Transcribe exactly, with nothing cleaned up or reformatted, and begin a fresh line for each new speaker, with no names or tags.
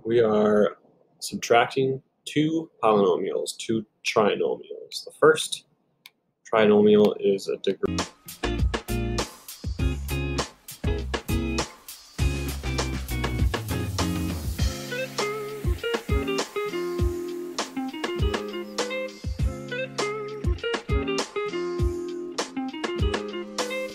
we are subtracting two polynomials, two trinomials. The first trinomial is a degree